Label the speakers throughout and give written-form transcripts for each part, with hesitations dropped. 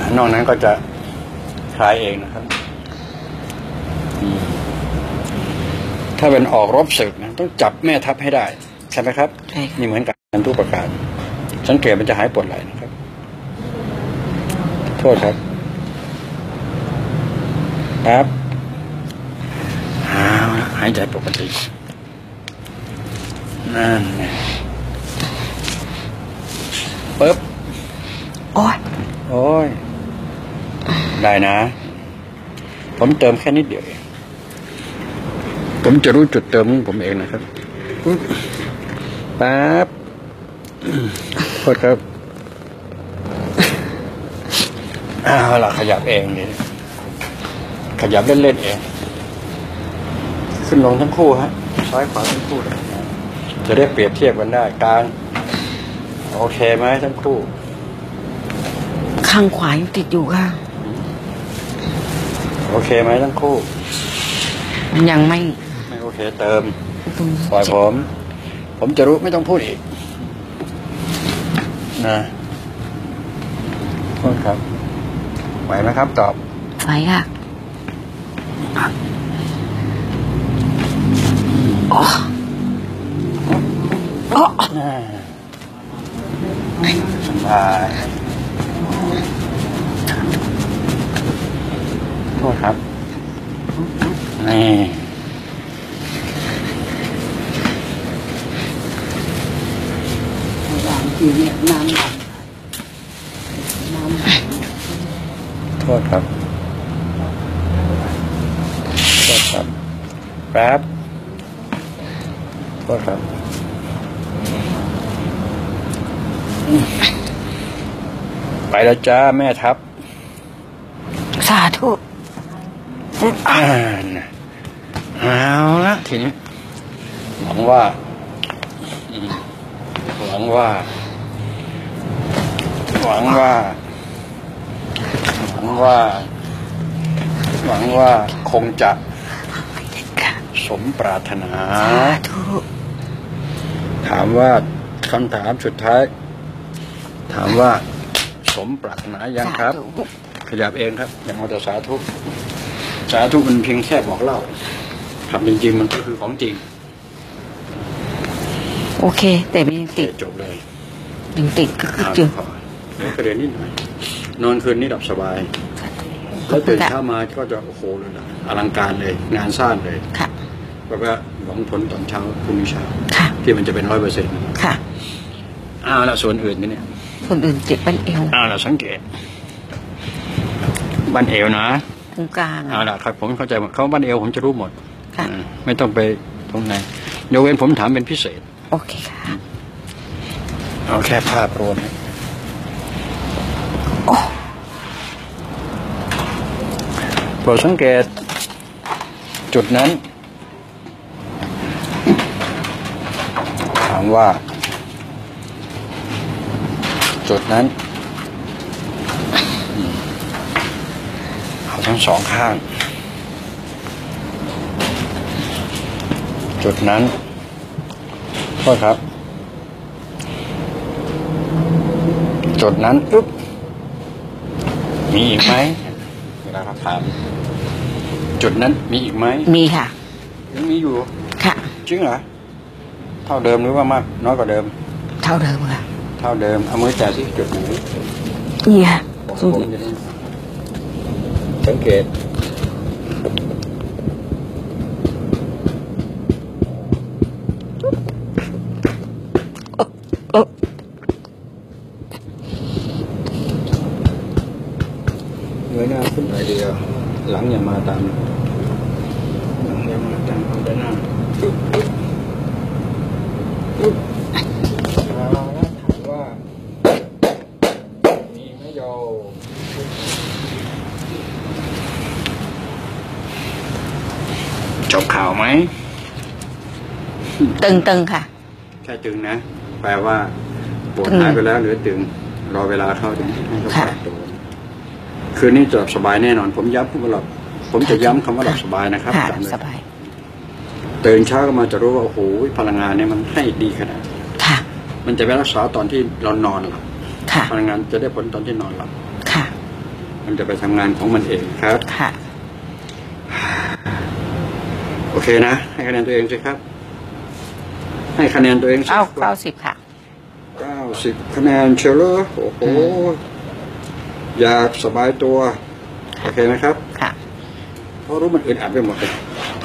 Speaker 1: นอกนั้นก็จะคลายเองนะครับถ้าเป็นออกรบศึกนะต้องจับแม่ทัพให้ได้ใช่ไหมครับ
Speaker 2: ใช่
Speaker 1: นี่เหมือนกันทุกประการสังเกตมันจะหายปวดไหล่นะครับโทษครับครับหายใจปกตินั่นไงปึ๊บ
Speaker 2: โอ้
Speaker 1: ยได้นะผมเติมแค่นิดเดียวเองผมจะรู้จุดเติมของผมเองนะครับปั๊บโทษครับเอาล่ะขยับเองนี่ขยับเล่นๆเองขึ้นลงทั้งคู่ฮะซ้ายขวาทั้งคู่เลยจะได้เปรียบเทียบกันได้กลางโอเคไหมทั้งคู่
Speaker 2: ข้างขวายังติดอยู่ค่ะ
Speaker 1: โอเคไหมทั้งคู่
Speaker 2: ยังไม่
Speaker 1: โอเคเติมปล่อยผมจะรู้ไม่ต้องพูดอีกนะโทษครับไหวไหมครับตอบ
Speaker 2: ไหวค่ะโอ้
Speaker 1: สบายโทษครับนี่โทษครับแป๊บโทษครับไปแล้วจ้าแม่ทัพ
Speaker 2: สาธุ
Speaker 1: เอาละทีนี้หวังว่าคงจะสมปรารถนาถามว่าคำถามสุดท้ายถามว่าสมปรารถนายังครับขยับเองครับอย่างมาแต่สาธุมันเพียงแค่บอกเล่าทำจริงๆมันก็คือของจริง
Speaker 2: โอเคแต่ไม่ติด
Speaker 1: จบเลย
Speaker 2: ยังติดก็คือเจอ
Speaker 1: แล้วก็เรียนนิดหน่อยนอนคืนนี้หลับสบายแล้วตื่นเช้ามาก็จะโอ้โหเลยนะอลังการเลยงานสร้างเลย
Speaker 2: ค่ะ
Speaker 1: แล้วก็หวังผลตอนเช้าพรุ่งนี้เช้า
Speaker 2: ที่
Speaker 1: มันจะเป็น100%ค่ะแล้วส่วนอื่นเนี่ย
Speaker 2: ส่วนอื่นเจ็บบั้นเอว
Speaker 1: เราสังเกตบั้นเอวนะ
Speaker 2: ตรงกลาง
Speaker 1: ล่ะครับผมเข้าใจหมดเขาบั้นเอวผมจะรู้หมดไม่ต้องไปตรงไหนยกเว้นผมถามเป็นพิเศษ
Speaker 2: โอเคค่ะ
Speaker 1: เอาแค่ภาพรวมโปรดสังเกตจุดนั้นถามว่าจุดนั้นเอาทั้งสองข้างจุดนั้นโทษครับจุดนั้นปุ๊บมีอีกไหมเวลาเขาถามจุดนั้นมีอีกไหม
Speaker 2: มีค่ะ
Speaker 1: ยังมีอยู่
Speaker 2: ค่ะ
Speaker 1: จริงเหรอเท่าเดิมหรือว่ามากน้อยกว่าเดิม
Speaker 2: เท่าเดิมค่ะ
Speaker 1: เท่าเดิมเอามือแตะที่จุดไหน
Speaker 2: นี่ค่ะ
Speaker 1: สังเกตเงยหน้าขึ้นหน่อยเดียวหลังอย่ามาตามเอาด้านหน้าถามว่ามีไหมโยจบข่าวไหม
Speaker 2: ตึงค่ะ
Speaker 1: แค่ตึงนะแปลว่าปวดหายไปแล้วเหลือตึงรอเวลาเข้าถึงให้เขาปรับตัวคืนนี้จะหลับสบายแน่นอนผมย้ำผมจะย้ำคำว่าหลับสบายนะครับ
Speaker 2: สบาย
Speaker 1: ตื่นเช้าก็มาจะรู้ว่าโอ้โหพลังงานเนี่ยมันให้ดีขนาดมันจะไปรักษาตอนที่เรานอนหลับพลังงานจะได้ผลตอนที่นอนหลับมันจะไปทำงานของมันเองครับ
Speaker 2: ค่ะ
Speaker 1: โอเคนะ ให้คะแนนตัวเองสิครับ ให้คะแนนตัวเองสิ
Speaker 2: 90 ค่ะ
Speaker 1: 90 คะแนนเชลเลอร์โอ้โห อยากสบายตัว โอเคไหมครับ
Speaker 2: ค่ะ
Speaker 1: เพราะรู้มันอึดอัดไปหมดเลย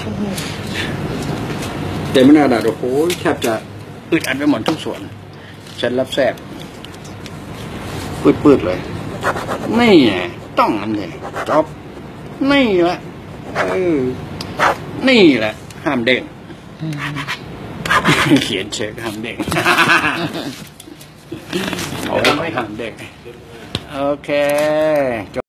Speaker 1: เต็มหน้าด่าโอ้โหแทบจะอึดอัดไปหมดทุกส่วนฉันรับแทรกปืดๆเลยไม่ไงต้องอันนี้จบนี่แหละนี่แหละ ห้ามเด้งเขียนเช็คห้ามเด้งเอาไม่ห้ามเด้งโอเค